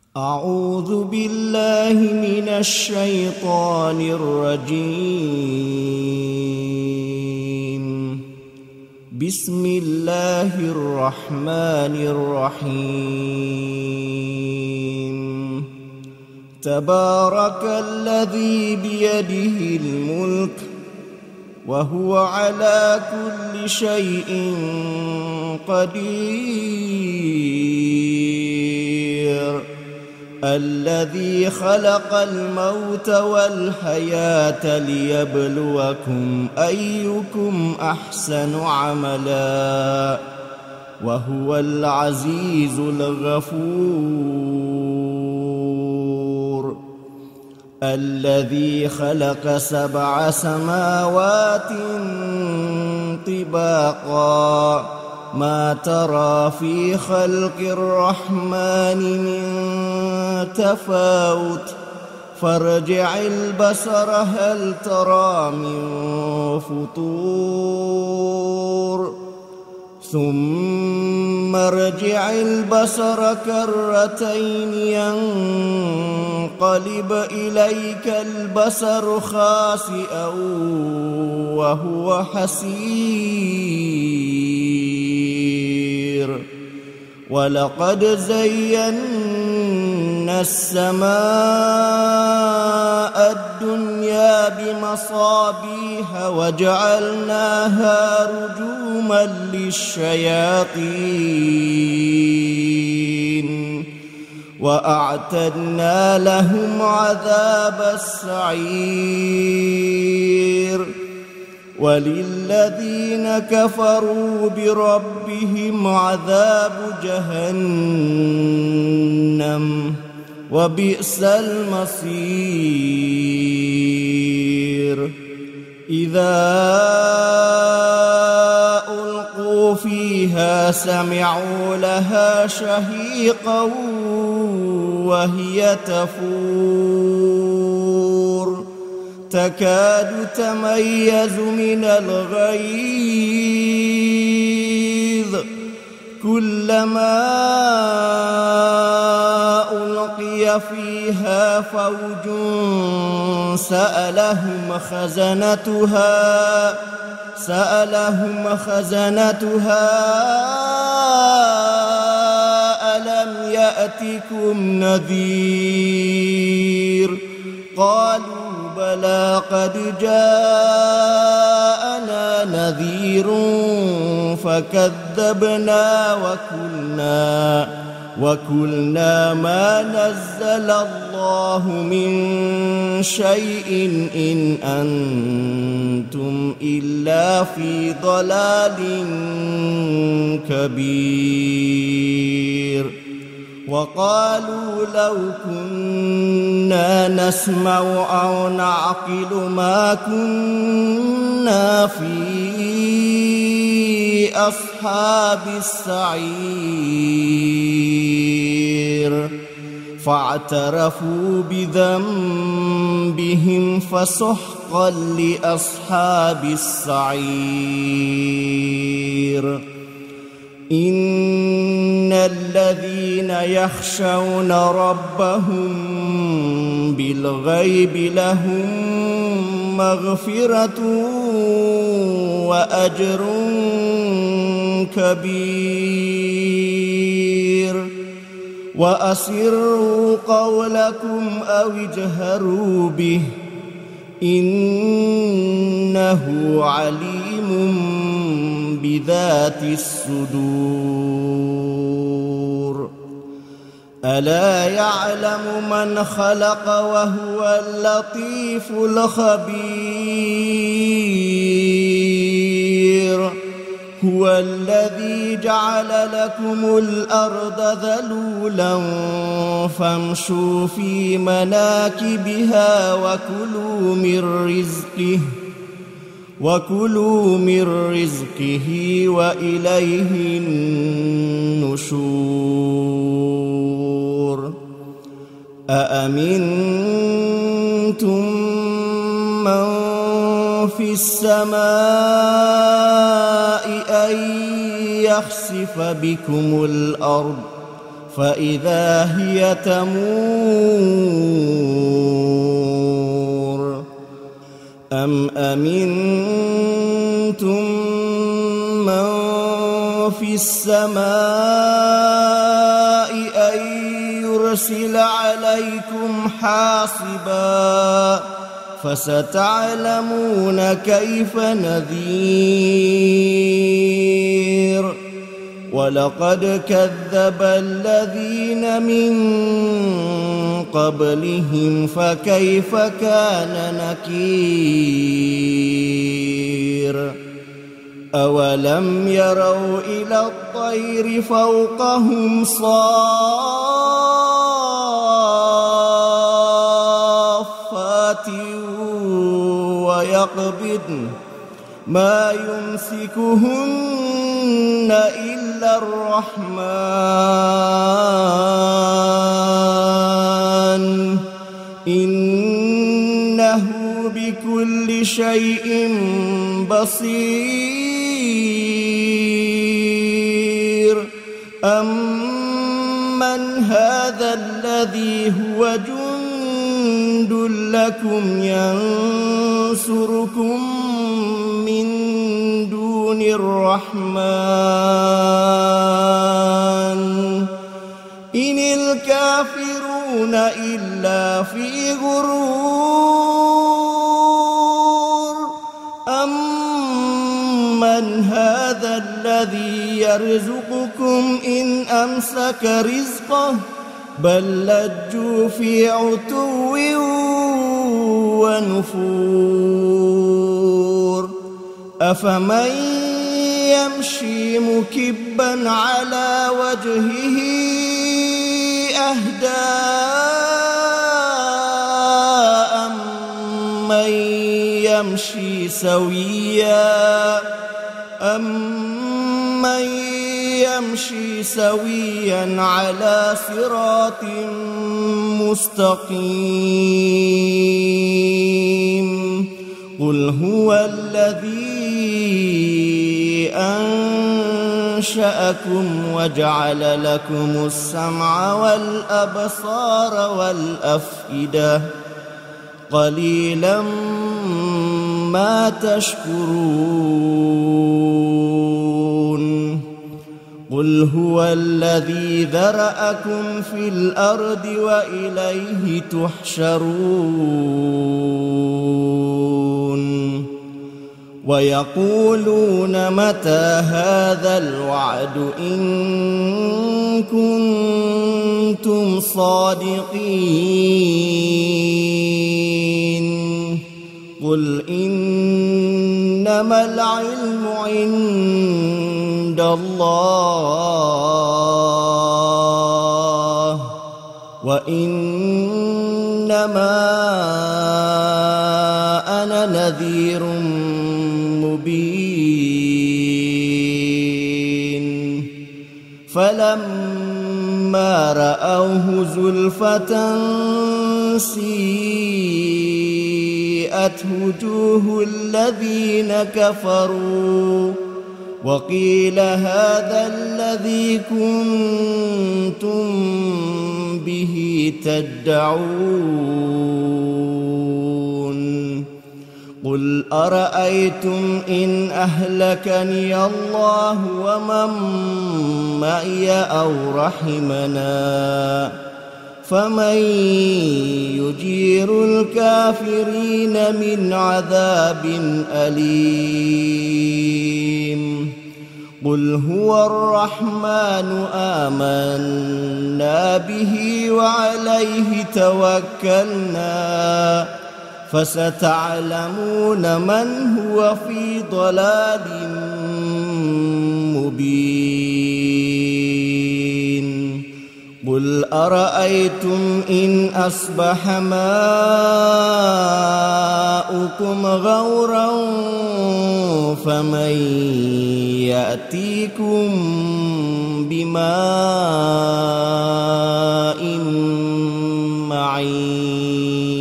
أعوذ بالله من الشيطان الرجيم. بسم الله الرحمن الرحيم. تبارك الذي بيده الملك وهو على كل شيء قدير. الذي خلق الموت والحياة ليبلوكم أيكم أحسن عملا وهو العزيز الغفور. الذي خلق 7 سماوات طباقا ما ترى في خلق الرحمن من تفاوت فارجع البصر هل ترى من فطور ثم ارجع البصر كرتين ينقلب إليك البصر خاسئا وهو حسير. ولقد زينا السماء الدنيا بمصابيح وجعلناها رجوما للشياطين وأعتدنا لهم عذاب السعير. وللذين كفروا بربهم عذاب جهنم وبئس المصير. إذا ألقوا فيها سمعوا لها شهيقا وهي تفور تكاد تميز من الغيظ كلما ألقي فيها فوج سألهم خزنتها ألم يأتكم نذير قالوا بلى قد جاءنا نذير فكذبنا وقلنا ما نزل الله من شيء إن أنتم إلا في ضلال كبير. وقالوا لو كنا نسمع أو نعقل ما كنا في أصحاب السعير. فاعترفوا بذنبهم فسحقا لأصحاب السعير. إن الذين يخشون ربهم بالغيب لهم مغفرة وأجر كبير. وأسروا قولكم أو اجهروا به إنه عليم بذات الصدور. ألا يعلم من خلق وهو اللطيف الخبير. هو الذي جعل لكم الأرض ذلولا فامشوا في مناكبها وكلوا من رزقه وإليه النشور. أأمنتم من في السماء أن يخسف بكم الأرض فإذا هي تمور أم أمنتم من في السماء أن يرسل عليكم حاصبا فستعلمون كيف نذير ولقد كذب الذين من قبلهم فكيف كان نكير أولم يروا إلى الطير فوقهم صافات ويقبضن ما يمسكهن إلا الرحمن إنه بكل شيء بصير أمن هذا الذي هو جند لكم ينصركم من دون الرحمن إن الكافرون إلا في غرور أمن هذا الذي يرزقكم إن أمسك رزقه بل لجوا في عتو ونفور أفمن يمشي مكبا على وجهه أهدى أمن يمشي سويا على صراط مستقيم قل هو الذي أنشأكم وجعل لكم السمع والأبصار والأفئدة قليلا ما تشكرون قل هو الذي ذرأكم في الأرض وإليه تحشرون ويقولون متى هذا الوعد إن كنتم صادقين قل إنما العلم عند الله وإنما أنا نذير مبين فلما رأوه زلفة سيئت وجوه الذين كفروا وقيل هذا الذي كنتم به تدعون قل أرأيتم إن أهلكني الله ومن معي أو رحمنا فمن يجير الكافرين من عذاب أليم قل هو الرحمن آمنا به وعليه توكلنا فستعلمون من هو في ضلال مبين قل أرأيتم إن أصبح ماؤكم غورا فمن يأتيكم بماء معين